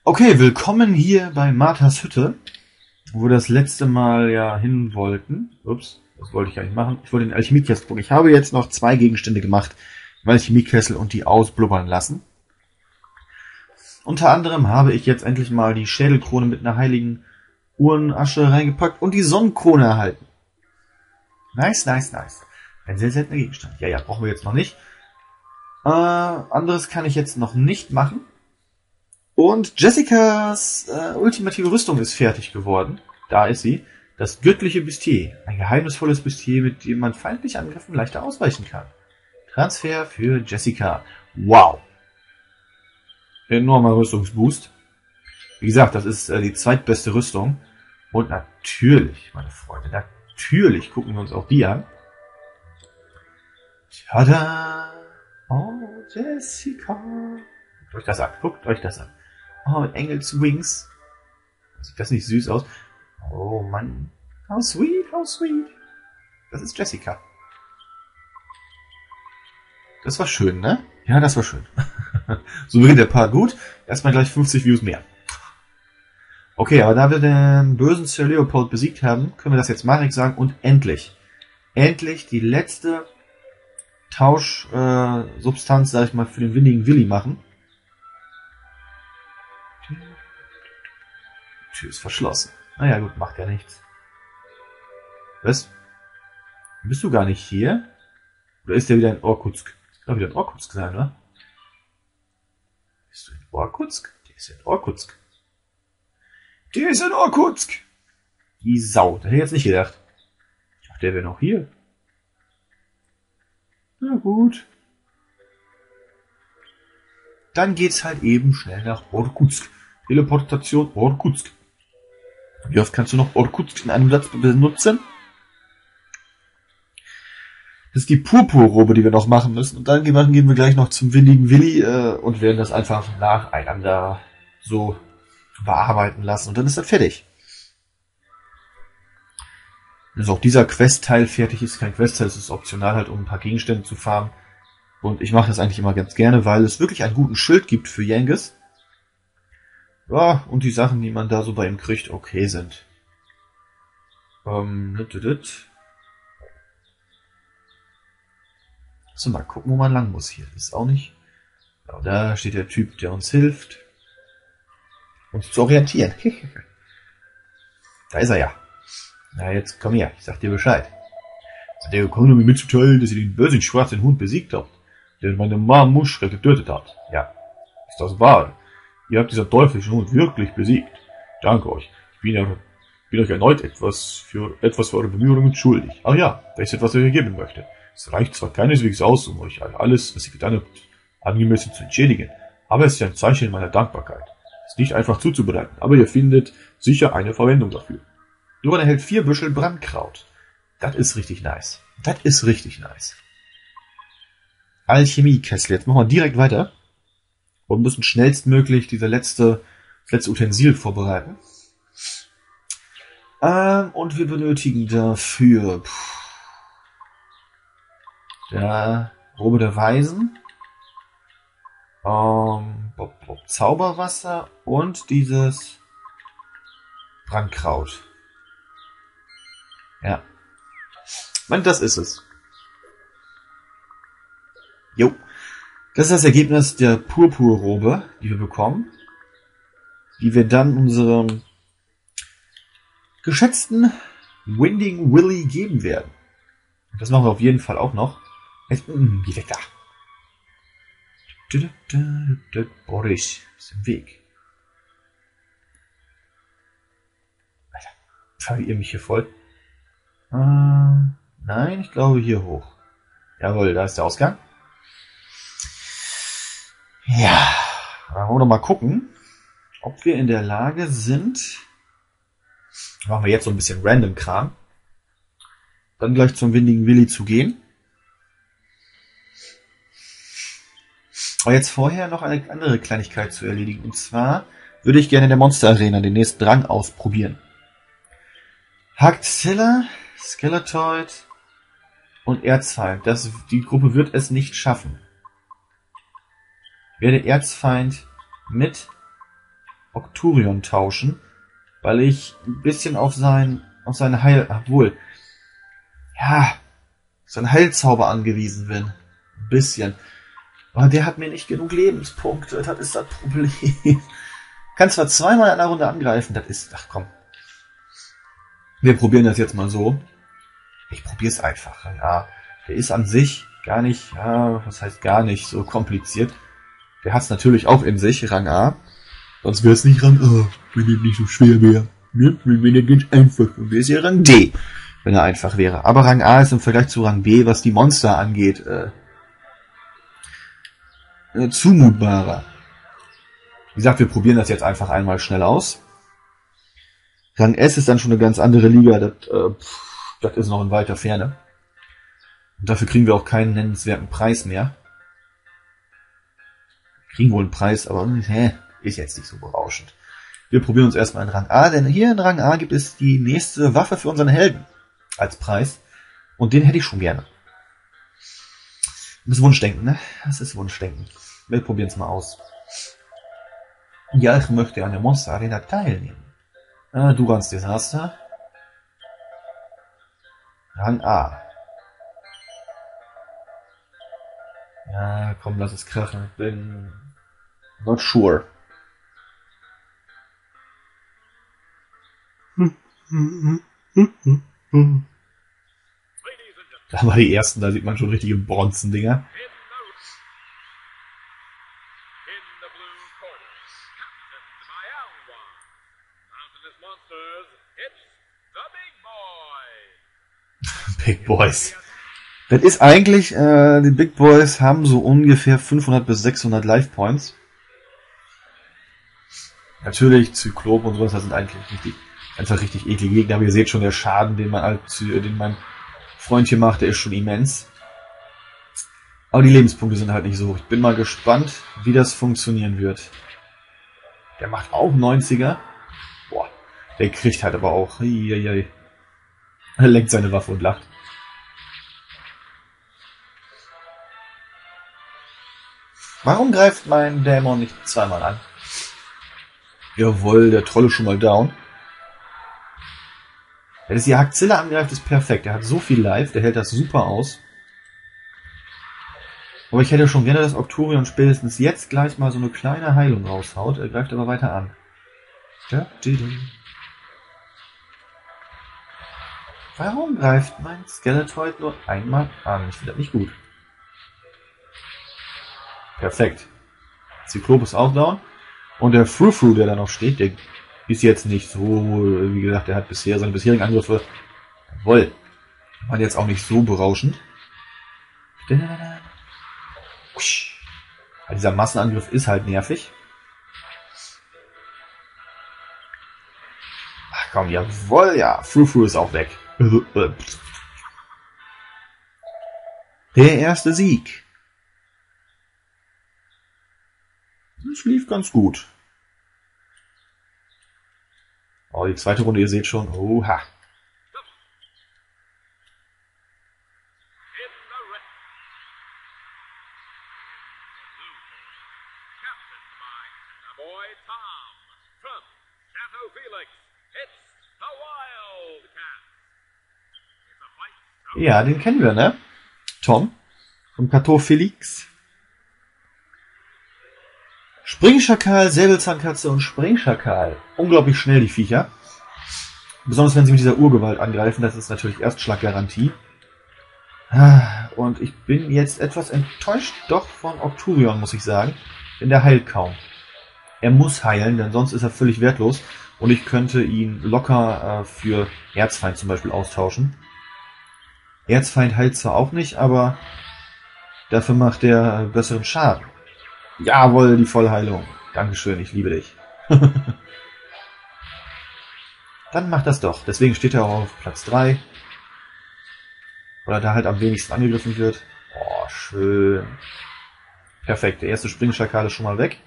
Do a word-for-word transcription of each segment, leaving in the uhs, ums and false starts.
Okay, willkommen hier bei Marthas Hütte, wo wir das letzte Mal ja hin wollten. Ups, das wollte ich gar nicht machen. Ich wollte den Alchemiekessel gucken. Ich habe jetzt noch zwei Gegenstände gemacht, im Alchemiekessel und die ausblubbern lassen. Unter anderem habe ich jetzt endlich mal die Schädelkrone mit einer heiligen Uhrenasche reingepackt und die Sonnenkrone erhalten. Nice, nice, nice. Ein sehr seltener Gegenstand. Ja, ja, brauchen wir jetzt noch nicht. Äh, anderes kann ich jetzt noch nicht machen. Und Jessicas äh, ultimative Rüstung ist fertig geworden. Da ist sie. Das göttliche Bustier. Ein geheimnisvolles Bustier, mit dem man feindliche Angriffen leichter ausweichen kann. Transfer für Jessica. Wow. Enormer Rüstungsboost. Wie gesagt, das ist äh, die zweitbeste Rüstung. Und natürlich, meine Freunde, natürlich gucken wir uns auch die an. Tada! Oh, Jessica. Guckt euch das an, guckt euch das an. Oh, mit Engels Wings. Sieht das nicht süß aus? Oh Mann. How sweet, how sweet. Das ist Jessica. Das war schön, ne? Ja, das war schön. So beginnt der Part gut. Erstmal gleich fünfzig Views mehr. Okay, aber da wir den bösen Sir Leopold besiegt haben, können wir das jetzt Marek sagen und endlich. Endlich die letzte Tauschsubstanz, äh, Substanz, sag ich mal, für den windigen Willi machen. Die Tür ist verschlossen. Naja, gut, macht ja nichts. Was? Bist du gar nicht hier? Oder ist der wieder in Orkutsk? Kann wieder in Orkutsk sein, oder? Bist du in Orkutsk? Der ist in Orkutsk. Der ist in Orkutsk! Die Sau, das hätte ich jetzt nicht gedacht. Ich dachte, der wäre noch hier. Na gut. Dann geht's halt eben schnell nach Orkutsk. Teleportation Orkutsk. Wie oft kannst du noch Orkutsk in einem Satz benutzen? Das ist die Purpurrobe, die wir noch machen müssen. Und dann gehen wir gleich noch zum windigen Willi äh, und werden das einfach nacheinander so bearbeiten lassen. Und dann ist das fertig. Dass auch dieser Questteil fertig ist, kein Questteil, es ist optional halt, um ein paar Gegenstände zu farmen. Und ich mache das eigentlich immer ganz gerne, weil es wirklich einen guten Schild gibt für Yengus. Ja, und die Sachen, die man da so bei ihm kriegt, okay sind. Ähm, so, mal gucken, wo man lang muss hier. Das ist auch nicht. Ja, da steht der Typ, der uns hilft, uns zu orientieren. Da ist er ja. Na, jetzt komm her, ich sag dir Bescheid. Seid ihr gekommen, um mir mitzuteilen, dass ihr den bösen schwarzen Hund besiegt habt, der meine Mama Muschre getötet hat? Ja, ist das wahr? Ihr habt diesen teuflischen Hund wirklich besiegt. Danke euch. Ich bin, ja, bin euch erneut etwas für, etwas für eure Bemühungen schuldig. Ach ja, da ist etwas, was ich euch geben möchte. Es reicht zwar keineswegs aus, um euch alles, was ihr getan habt, angemessen zu entschädigen, aber es ist ein Zeichen meiner Dankbarkeit. Es ist nicht einfach zuzubereiten, aber ihr findet sicher eine Verwendung dafür. Duran erhält vier Büschel Brandkraut. Das ist richtig nice. Das ist richtig nice. Alchemiekessel. Jetzt machen wir direkt weiter. Und müssen schnellstmöglich diese letzte, das letzte Utensil vorbereiten. Ähm, und wir benötigen dafür pff, der Robe der Weisen, ähm, Bob, Bob, Zauberwasser und dieses Brandkraut. Ja. Ich meine, das ist es. Jo. Das ist das Ergebnis der Purpurrobe, die wir bekommen. Die wir dann unserem geschätzten Winding Willy geben werden. Und das machen wir auf jeden Fall auch noch. Jetzt, mm, geh weg da. Boris ist im Weg. Alter, fahre ihr mich hier voll? Äh, nein, ich glaube hier hoch. Jawohl, da ist der Ausgang. Ja, dann wollen wir noch mal gucken, ob wir in der Lage sind. Machen wir jetzt so ein bisschen random Kram. Dann gleich zum windigen Willi zu gehen. Aber jetzt vorher noch eine andere Kleinigkeit zu erledigen. Und zwar würde ich gerne in der Monster Arena den nächsten Rang ausprobieren. Hackzilla, Skeletoid und Erzfeind. Das, die Gruppe wird es nicht schaffen. Werde Erzfeind mit Octurion tauschen, weil ich ein bisschen auf sein, auf seine Heil, obwohl, ja, sein Heilzauber angewiesen bin. Ein bisschen. Aber der hat mir nicht genug Lebenspunkte, das ist das Problem. Kann zwar zweimal in einer Runde angreifen, das ist, ach komm. Wir probieren das jetzt mal so. Ich probiere es einfach. Ja, der ist an sich gar nicht, ja, was heißt gar nicht so kompliziert. Der hat es natürlich auch in sich, Rang A. Sonst wäre es nicht Rang A, wenn er nicht so schwer wäre. Ne? Wenn er ganz einfach wäre, wäre es ja Rang D, wenn er einfach wäre. Aber Rang A ist im Vergleich zu Rang B, was die Monster angeht, äh, äh, zumutbarer. Wie gesagt, wir probieren das jetzt einfach einmal schnell aus. Rang S ist dann schon eine ganz andere Liga, das, äh, pff, das ist noch in weiter Ferne. Und dafür kriegen wir auch keinen nennenswerten Preis mehr. Kriegen wohl einen Preis, aber hä, ist jetzt nicht so berauschend. Wir probieren uns erstmal in Rang A, denn hier in Rang A gibt es die nächste Waffe für unseren Helden als Preis. Und den hätte ich schon gerne. Das ist Wunschdenken, ne? Das ist Wunschdenken. Wir probieren es mal aus. Ja, ich möchte an der Monster Arena teilnehmen. Ah, Durans Desaster. Rang A. Ja, komm, lass es krachen. Ich bin not sure. Da war die ersten, da sieht man schon richtige Bronzendinger. Big Boys. Das ist eigentlich, äh, die Big Boys haben so ungefähr fünfhundert bis sechshundert Life Points. Natürlich, Zyklop und sowas, das sind eigentlich richtig, einfach richtig eklige Gegner. Aber ihr seht schon, der Schaden, den man, den mein Freund hier macht, der ist schon immens. Aber die Lebenspunkte sind halt nicht so hoch. Ich bin mal gespannt, wie das funktionieren wird. Der macht auch neunziger. Boah, der kriegt halt aber auch. Hihihi. Er lenkt seine Waffe und lacht. Warum greift mein Dämon nicht zweimal an? Jawohl, der Troll ist schon mal down. Wenn es die Hackzilla angreift, ist perfekt. Er hat so viel Life, der hält das super aus. Aber ich hätte schon gerne, dass Octurion spätestens jetzt gleich mal so eine kleine Heilung raushaut. Er greift aber weiter an. Warum greift mein Skeletoid nur einmal an? Ich finde das nicht gut. Perfekt. Zyklop ist auch down. Und der Frou-Frou, der da noch steht, der ist jetzt nicht so, wie gesagt, der hat bisher seine bisherigen Angriffe, jawohl, waren jetzt auch nicht so berauschend. Dieser Massenangriff ist halt nervig. Ach komm, jawohl, ja, Frou-Frou ist auch weg. Der erste Sieg. Das lief ganz gut. Oh, die zweite Runde, ihr seht schon. Oha. Ja, den kennen wir, ne? Tom. Vom Chateau Felix. Springschakal, Säbelzahnkatze und Springschakal. Unglaublich schnell, die Viecher. Besonders wenn sie mit dieser Urgewalt angreifen, das ist natürlich Erstschlaggarantie. Und ich bin jetzt etwas enttäuscht doch von Octurion, muss ich sagen. Denn der heilt kaum. Er muss heilen, denn sonst ist er völlig wertlos. Und ich könnte ihn locker äh, für Erzfeind zum Beispiel austauschen. Erzfeind heilt zwar auch nicht, aber dafür macht er besseren Schaden. Jawohl, die Vollheilung. Dankeschön, ich liebe dich. Dann macht das doch. Deswegen steht er auch auf Platz drei. Oder da halt am wenigsten angegriffen wird. Oh, schön. Perfekt, der erste Springschakal ist schon mal weg.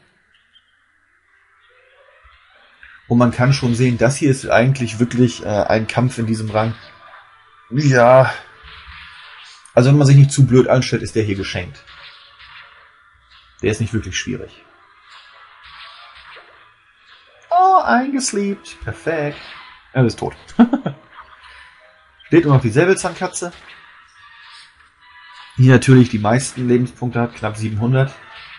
Und man kann schon sehen, das hier ist eigentlich wirklich äh, ein Kampf in diesem Rang. Ja. Also wenn man sich nicht zu blöd anstellt, ist der hier geschenkt. Der ist nicht wirklich schwierig. Oh, eingesleept. Perfekt. Er ist tot. Steht nur noch die Säbelzahnkatze. Die natürlich die meisten Lebenspunkte hat, knapp siebenhundert.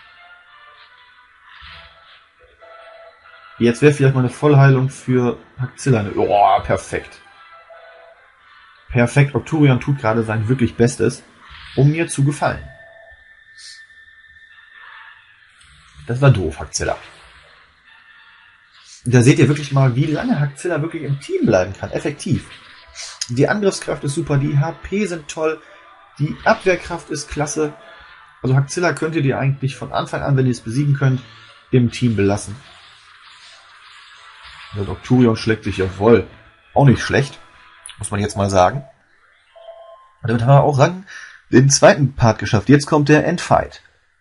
Jetzt wäre vielleicht mal eine Vollheilung für Hackzilla. Oh, perfekt. Perfekt. Octurion tut gerade sein wirklich Bestes, um mir zu gefallen. Das war doof, Hackzilla. Da seht ihr wirklich mal, wie lange Hackzilla wirklich im Team bleiben kann. Effektiv. Die Angriffskraft ist super, die H P sind toll, die Abwehrkraft ist klasse. Also Hackzilla könnt ihr dir eigentlich von Anfang an, wenn ihr es besiegen könnt, im Team belassen. Und Octurion schlägt sich ja wohl auch nicht schlecht, muss man jetzt mal sagen. Und damit haben wir auch Rang den zweiten Part geschafft. Jetzt kommt der Endfight.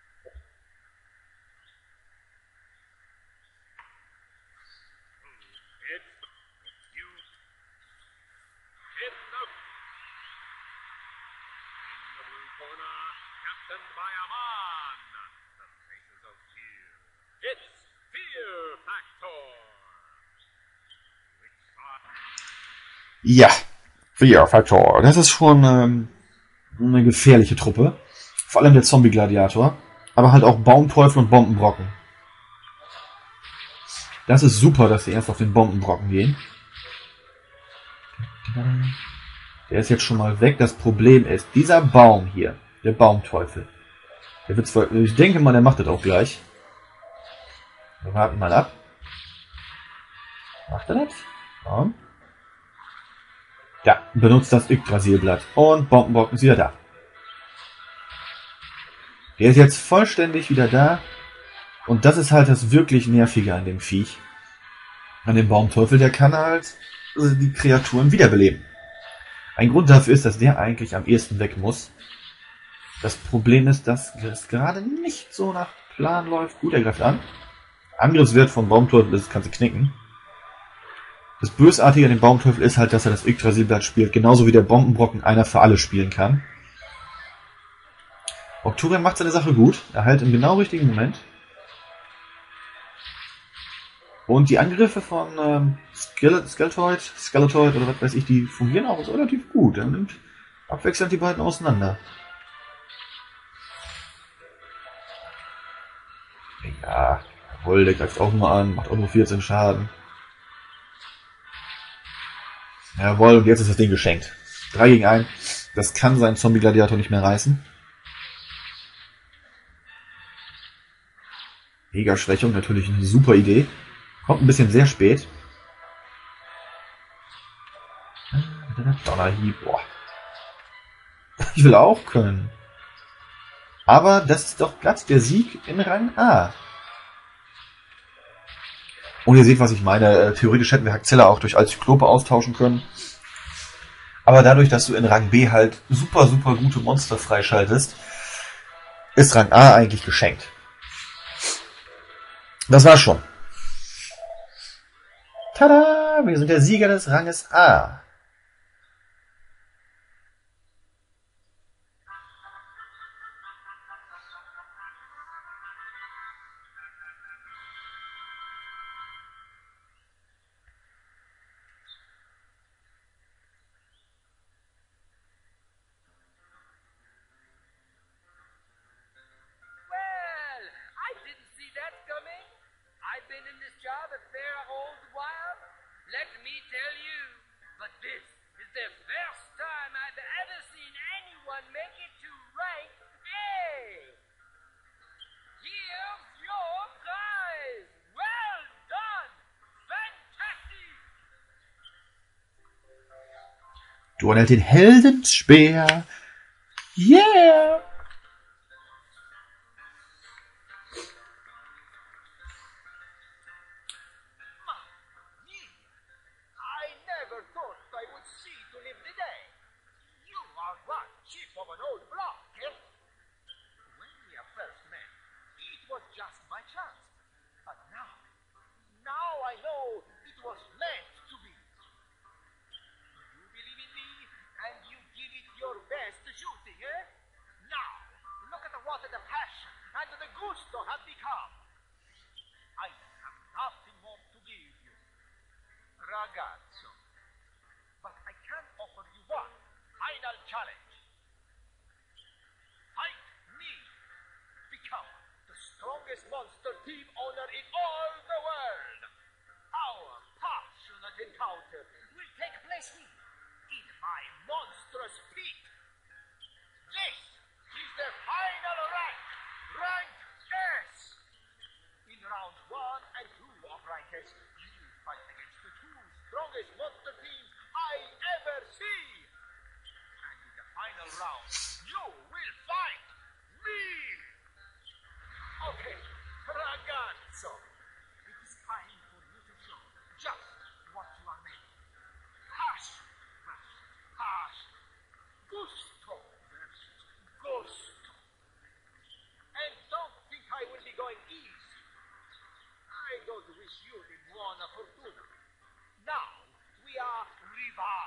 Ja, Fear Factor. Das ist schon ähm, eine gefährliche Truppe. Vor allem der Zombie-Gladiator. Aber halt auch Baumteufel und Bombenbrocken. Das ist super, dass sie erst auf den Bombenbrocken gehen. Der ist jetzt schon mal weg. Das Problem ist, dieser Baum hier, der Baumteufel. Der wird zwar, ich denke mal, der macht das auch gleich. Wir warten mal ab. Macht er das? Ja. Ja, benutzt das Yggdrasilblatt. Und Bombenbrocken ist wieder da. Der ist jetzt vollständig wieder da. Und das ist halt das wirklich Nervige an dem Viech. An dem Baumteufel, der kann halt die Kreaturen wiederbeleben. Ein Grund dafür ist, dass der eigentlich am ehesten weg muss. Das Problem ist, dass es gerade nicht so nach Plan läuft. Gut, er greift an. Angriffswert vom Baumteufel ist, kannst du knicken. Das Bösartige an dem Baumteufel ist halt, dass er das Yggdrasilblatt spielt, genauso wie der Bombenbrocken einer für alle spielen kann. Octurion macht seine Sache gut, er heilt im genau richtigen Moment. Und die Angriffe von ähm, Skeletoid, Skeletoid oder was weiß ich, die fungieren auch relativ gut. Er nimmt abwechselnd die beiden auseinander. Ja, jawohl, der greift auch nur an, macht auch nur vierzehn Schaden. Jawohl, und jetzt ist das Ding geschenkt. drei gegen eins. Das kann sein Zombie-Gladiator nicht mehr reißen. Mega-Schwächung, natürlich eine super Idee. Kommt ein bisschen sehr spät. Donnerhieb, boah. Ich will auch können. Aber das ist doch glatt der Sieg in Rang A. Und ihr seht, was ich meine. Theoretisch hätten wir Hackzilla auch durch Alzyklope austauschen können. Aber dadurch, dass du in Rang B halt super, super gute Monster freischaltest, ist Rang A eigentlich geschenkt. Das war's schon. Tada! Wir sind der Sieger des Ranges A. Let me tell you, but this is the first time I've ever seen anyone make it to rank A. Here's your prize. Well done. Fantastic. Du erhältst den Heldenspeer. Yeah. And you give it your best shooting, eh? Now, ragazzo. But I can offer you one final challenge. Fight me. Become the strongest monster team owner in all the world. Our passionate encounter will take place here in my monstrous peak. This is the final rank, rank S. In rounds one and two of rank S, you will fight against the two strongest monster teams I ever see. And in the final round, you will fight me. Okay, ragazzo, it is time for you to show just what you are made of. Hash, hash, hash, gusto versus gusto. And don't think I will be going easy. I don't wish you the buona fortuna. Now, we are rivals.